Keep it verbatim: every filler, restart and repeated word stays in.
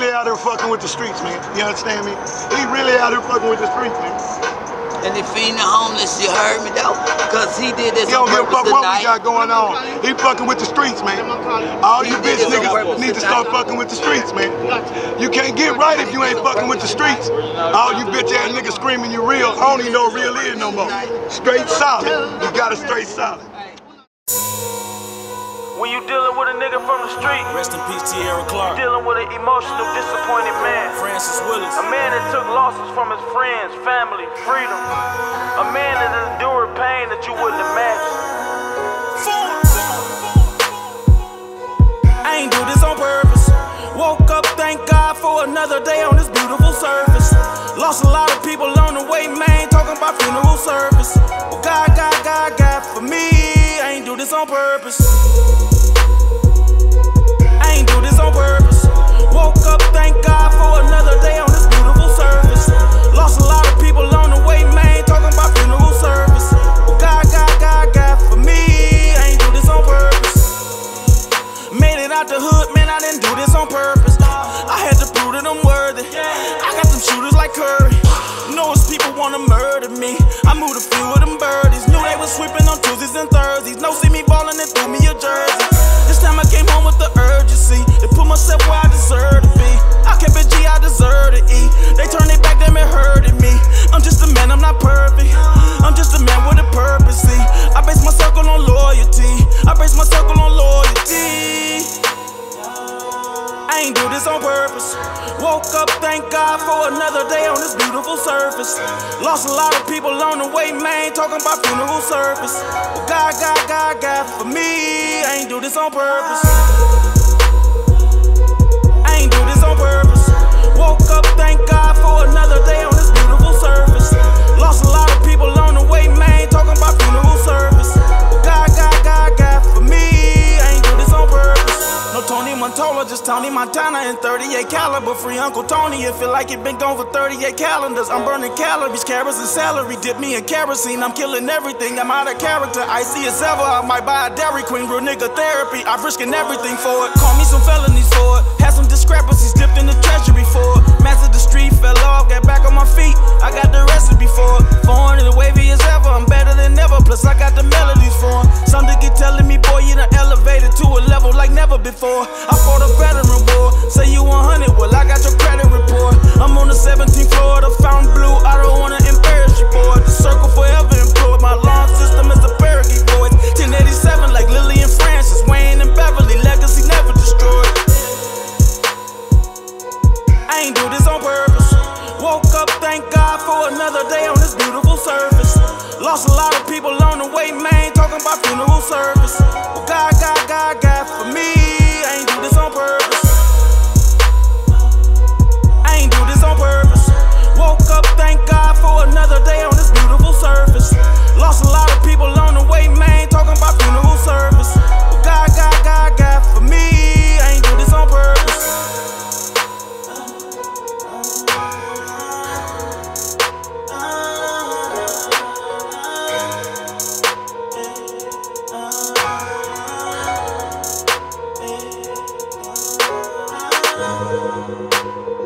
really out here fucking with the streets, man. You understand me? He really out here fucking with the streets, man. And they feeding the homeless, you heard me though? Cause he did this He on don't give a fuck purpose what we tonight. got going on. He fucking with the streets, man. All you bitch niggas need to start fucking with the streets, man. You can't get right if you ain't fucking with the streets. All you bitch ass niggas screaming you real, I don't even know what real is no more. Straight solid. You got a straight solid. When you dealing with a nigga from the street, rest in peace, Tierra Clark. You dealing with an emotional, disappointed man. Francis Willis. A man that took losses from his friends, family, freedom. A man that endured pain that you wouldn't imagine. I ain't do this on purpose. Woke up, thank God for another day on this beautiful surface. Lost a lot of people on the way, man, talking about funeral service. Well, God, God, God, God, for me, I ain't do this on purpose. I ain't do this on purpose. Woke up, thank God for another day on this beautiful surface. Lost a lot of people on the way, man, talking about funeral service. Well, God, God, God, God, for me, I ain't do this on purpose. Made it out the hood, man, I didn't do this on purpose. I had to prove that I'm worthy. I got them shooters like Curry. Knows people wanna murder me. I moved a few of them birdies. Knew they was sweeping on Tuesdays and Thursdays. No see me ballin' and threw me a jersey. This time I came home with the urgency to put myself where I deserve to be. I kept it G, I deserve to eat. They turned it back, them it hurted me. I'm just a man, I'm not perfect. I'm just a man with a purpose, see. I base my circle on loyalty. I base my circle on loyalty. I ain't do this on purpose. Woke up, thank God for another day on this beautiful surface. Lost a lot of people on the way, man, talking about funeral service. Well, God, God, God, God, for me, I ain't do this on purpose. I ain't do this on purpose. Woke up, thank God for another day on this beautiful surface. Lost a lot of people on the way, man, talking about funeral service. Well, God, God, God, God, for me, I ain't do this on purpose. No Tony Montola, just Tony Montana and thirty-eight caliber. Free Uncle Tony, it feel like it been gone for thirty-eight calendars. I'm burning calories, carrots and celery. Dip me in kerosene, I'm killing everything. I'm out of character, icy as ever. I might buy a Dairy Queen, real nigga therapy. I'm risking everything for it. Call me some felonies for it. Had some discrepancies, dipped in the treasury for it. Mastered the street, fell off, got back on my feet. I got the recipe for it. Foreign and wavy as ever, I'm better than ever. Plus I got the melodies for it. Some to get telling me, boy, you done elevated to a level like never before. I fought a veteran war. Say you one hundred, well I got your credit report. I'm on the seventeenth floor of the Fountain Blue. I don't wanna embarrass you, boy. The circle forever employed. My lawn system is a parakeet voice. ten eighty-seven like Lily and Francis, Wayne and Beverly. Legacy never destroyed. I ain't do this on purpose. Woke up, thank God for another day on this beautiful surface. Lost a lot of people on the way, man, talking about funeral service. Well, God, God, God, God, for me, I ain't do this on purpose. I ain't do this on purpose. Woke up, thank God for another day on this beautiful surface. Lost a lot of people on the way, man, talking about funeral service. Well, God, God, God, God, for me, I ain't do this on purpose. Thank you.